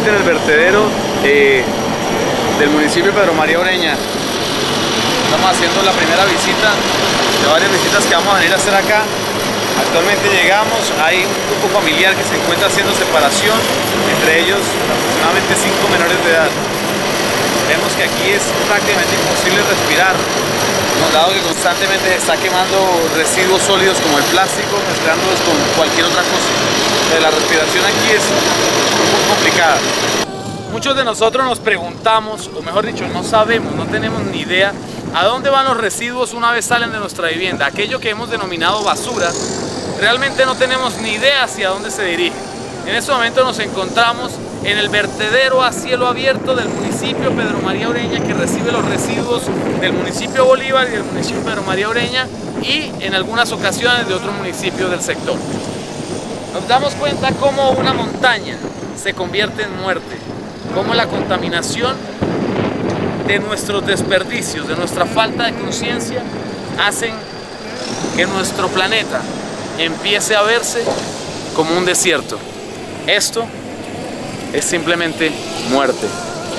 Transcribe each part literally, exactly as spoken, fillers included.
actualmente en el vertedero eh, del municipio de Pedro María Oreña. Estamos haciendo la primera visita de varias visitas que vamos a venir a hacer acá. Actualmente llegamos, hay un grupo familiar que se encuentra haciendo separación, entre ellos aproximadamente cinco menores de edad. Vemos que aquí es prácticamente imposible respirar, dado que constantemente se está quemando residuos sólidos como el plástico, mezclándolos con cualquier otra cosa. Pero la respiración aquí es muy complicada. Muchos de nosotros nos preguntamos, o mejor dicho, no sabemos, no tenemos ni idea a dónde van los residuos una vez salen de nuestra vivienda. Aquello que hemos denominado basura, realmente no tenemos ni idea hacia dónde se dirige. En este momento nos encontramos en el vertedero a cielo abierto del municipio Pedro María Oreña, que recibe los residuos del municipio Bolívar y del municipio Pedro María Oreña, y en algunas ocasiones de otros municipios del sector. Nos damos cuenta cómo una montaña se convierte en muerte, cómo la contaminación de nuestros desperdicios, de nuestra falta de conciencia, hacen que nuestro planeta empiece a verse como un desierto. Esto es simplemente muerte.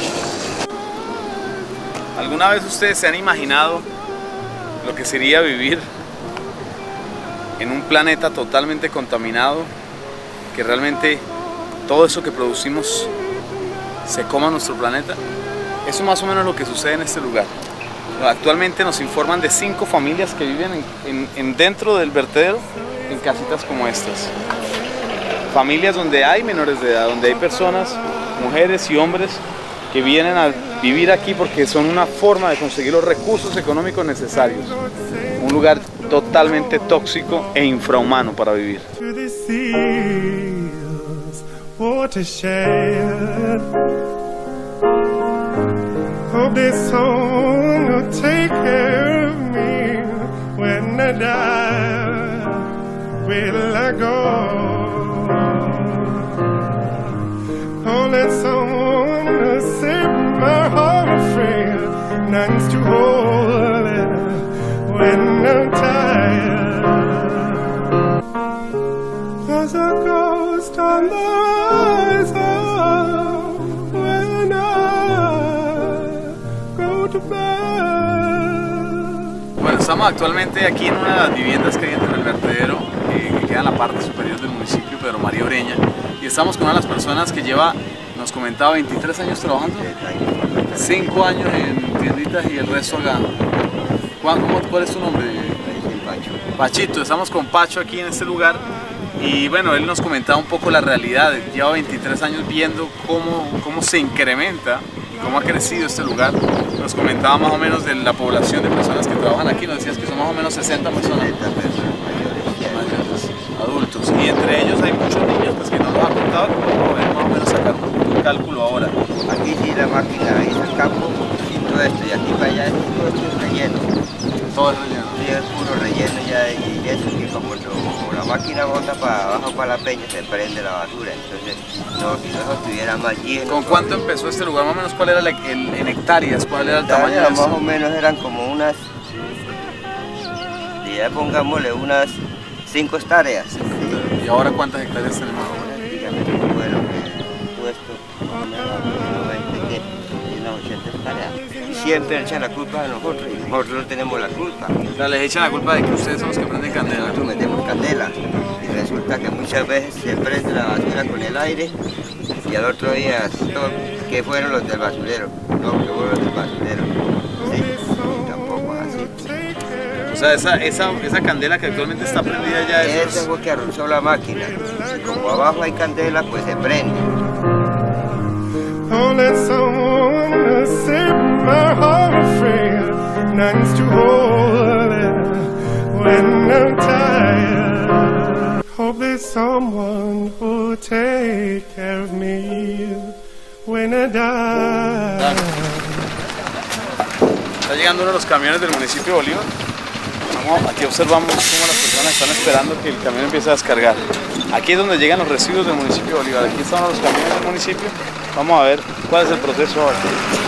¿Alguna vez ustedes se han imaginado lo que sería vivir en un planeta totalmente contaminado, que realmente todo eso que producimos se coma nuestro planeta? Eso más o menos es lo que sucede en este lugar. Actualmente nos informan de cinco familias que viven en, en, en dentro del vertedero en casitas como estas. Familias donde hay menores de edad, donde hay personas, mujeres y hombres que vienen a vivir aquí porque son una forma de conseguir los recursos económicos necesarios. Un lugar totalmente tóxico e infrahumano para vivir. Hope this song will take care of me when I die. Will I go? Oh, let someone set my heart free. None's too holy when I'm tired. There's a ghost on the horizon when I go to bed. Bueno, estamos actualmente aquí en una de las viviendas que hay dentro del vertedero, eh, que queda en la parte superior del municipio Pedro María Oreña, y estamos con una de las personas que lleva, nos comentaba, veintitrés años trabajando, cinco años en tienditas y el resto acá. Juan, ¿cómo, ¿cuál es tu nombre? Pacho. Pachito, estamos con Pacho aquí en este lugar, y bueno, él nos comentaba un poco la realidad. Lleva veintitrés años viendo cómo, cómo se incrementa y cómo ha crecido este lugar. Nos comentaba más o menos de la población de personas que trabajan aquí. Nos decías que son más o menos sesenta personas, mayores, adultos, y entre ellos hay muchos niños, pues, que no nos ha contado. Vamos a ver, más o menos sacar un cálculo ahora. Aquí sí la máquina hizo el campo y todo esto, y aquí para allá es todo esto es relleno. Todo es relleno. Sí, es puro relleno ya, y eso que como, lo, como la máquina bota para abajo para la peña, se prende la basura. Entonces, no, si no estuviera más lleno. ¿Con cuánto empezó este lugar? Más o menos, ¿cuál era el, el, en hectáreas? ¿Cuál era el tamaño de Más o menos eran como unas, ya pongámosle unas cinco hectáreas. ¿Y ahora cuántas hectáreas tenemos? Dígame, bueno, todo esto, unas ochenta hectáreas. Y siempre echan la culpa a nosotros, y nosotros no tenemos la culpa. O sea, les echan la culpa de que ustedes son los que prenden candela. Nosotros metemos candela, y resulta que muchas veces se prende la basura con el aire, y al otro día, todo, que fueron los del basurero, no, que fueron los del basurero. Sí, y tampoco así. O sea, esa, esa, esa candela que actualmente está prendida ya es... Eso es lo que arrozó la máquina. Y como abajo hay candela, pues se prende. Oh, let someone set my heart free. None's too holy when I'm tired. Hope there's someone who'll take care of me when I die. Está llegando uno de los camiones del municipio de Bolívar. Vamos, aquí observamos cómo las personas están esperando que el camión empiece a descargar. Aquí es donde llegan los residuos del municipio de Bolívar. Aquí están los camiones del municipio. Vamos a ver cuál es el proceso ahora.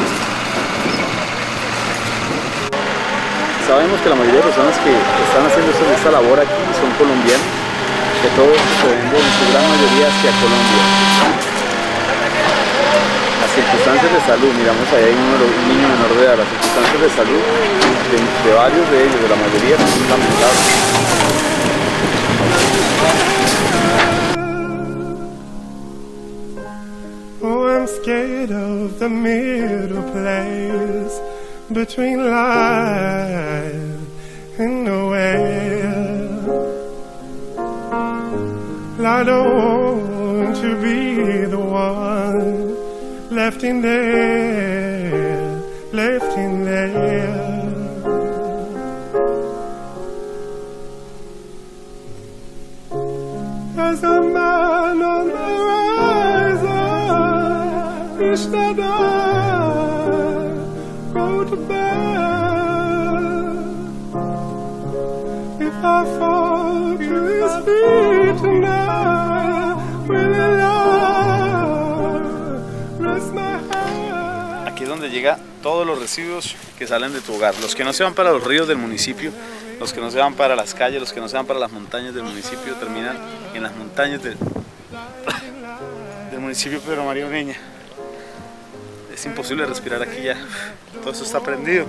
Sabemos que la mayoría de personas que están haciendo esta labor aquí son colombianos, que todo esto se vende en su gran mayoría hacia Colombia. las circunstancias de salud, miramos ahí hay un, un niño menor de edad, las circunstancias de salud de, de varios de ellos, de la mayoría, son lamentables. Oh, I'm scared of the middle place between life and nowhere. I don't want to be the one left in there, left in there. As a man on the horizon, wish that I go to bed. If I fall to his feet tonight, will I rest my head? Aquí es donde llega todos los residuos que salen de tu hogar, los que no se van para los ríos del municipio, los que no se van para las calles, los que no se van para las montañas del municipio, terminan en las montañas del, del municipio Pedro María Ureña. Es imposible respirar aquí ya, todo esto está prendido.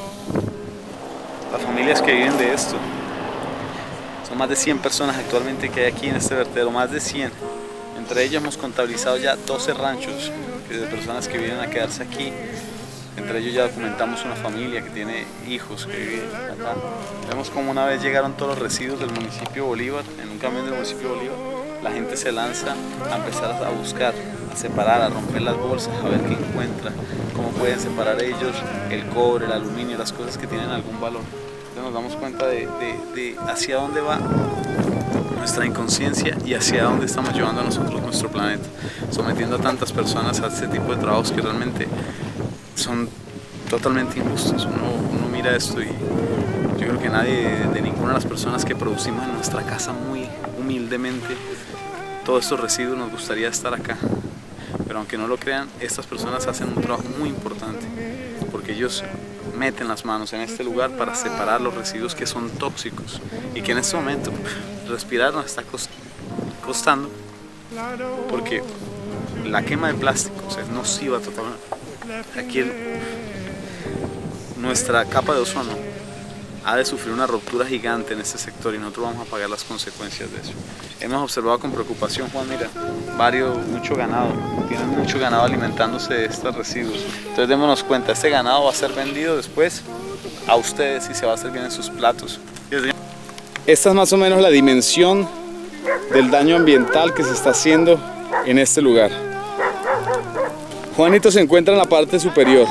Las familias que viven de esto, son más de cien personas actualmente que hay aquí en este vertedero, más de cien. Entre ellos hemos contabilizado ya doce ranchos de personas que vienen a quedarse aquí. Entre ellos ya documentamos una familia que tiene hijos que viven acá. Vemos como una vez llegaron todos los residuos del municipio Bolívar, en un camión del municipio Bolívar, la gente se lanza a empezar a buscar, a separar, a romper las bolsas, a ver qué encuentra, cómo pueden separar ellos el cobre, el aluminio, las cosas que tienen algún valor. Entonces nos damos cuenta de, de, de hacia dónde va nuestra inconsciencia y hacia dónde estamos llevando a nosotros nuestro planeta, sometiendo a tantas personas a este tipo de trabajos que realmente son totalmente injustos. Uno, uno mira esto y yo creo que nadie de, de ninguna de las personas que producimos en nuestra casa muy humildemente todos estos residuos nos gustaría estar acá, pero aunque no lo crean, estas personas hacen un trabajo muy importante porque ellos meten las manos en este lugar para separar los residuos que son tóxicos y que en este momento respirar nos está costando porque la quema de plástico, o sea, es nociva totalmente. Aquí el, nuestra capa de ozono ha de sufrir una ruptura gigante en este sector y nosotros vamos a pagar las consecuencias de eso. Hemos observado con preocupación, Juan, mira, varios, mucho ganado, tienen mucho ganado alimentándose de estos residuos. Entonces démonos cuenta, este ganado va a ser vendido después a ustedes y se va a servir en sus platos. Esta es más o menos la dimensión del daño ambiental que se está haciendo en este lugar. Juanito se encuentra en la parte superior.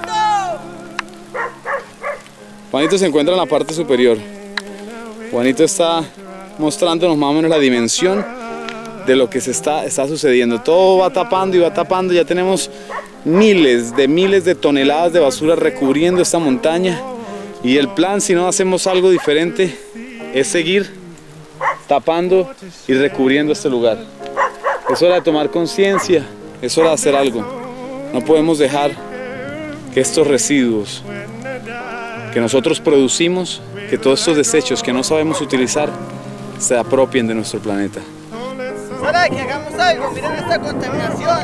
Juanito se encuentra en la parte superior. Juanito está mostrándonos más o menos la dimensión de lo que se está, está sucediendo. Todo va tapando y va tapando. Ya tenemos miles de miles de toneladas de basura recubriendo esta montaña. Y el plan, si no hacemos algo diferente, es seguir tapando y recubriendo este lugar. Es hora de tomar conciencia, es hora de hacer algo. No podemos dejar que estos residuos que nosotros producimos, que todos estos desechos que no sabemos utilizar, se apropien de nuestro planeta. Es hora de que hagamos algo, miren esta contaminación.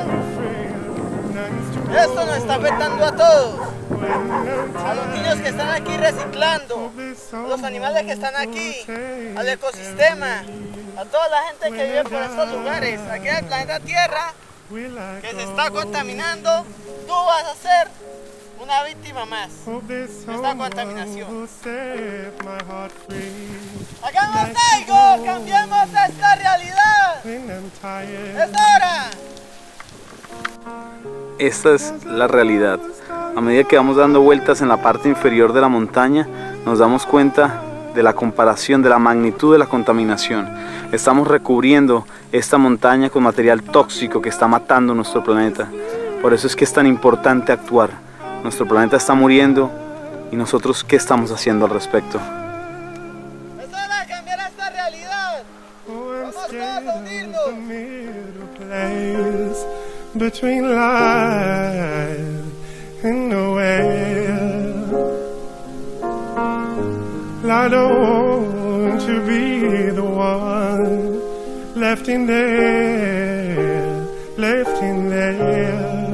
Esto nos está afectando a todos. A los niños que están aquí reciclando, a los animales que están aquí, al ecosistema, a toda la gente que vive por estos lugares, aquí en el planeta Tierra, que se está contaminando. Tú vas a ser una víctima más de esta contaminación. ¡Hagamos algo! ¡Cambiemos esta realidad! ¡Es hora! Esta es la realidad. A medida que vamos dando vueltas en la parte inferior de la montaña, nos damos cuenta de la comparación, de la magnitud de la contaminación. Estamos recubriendo esta montaña con material tóxico que está matando nuestro planeta. Por eso es que es tan importante actuar. Nuestro planeta está muriendo y nosotros, ¿qué estamos haciendo al respecto? Es hora de cambiar esta realidad. Vamos todos a unirnos. Between life and nowhere, I don't want to be the one left in there, left in there.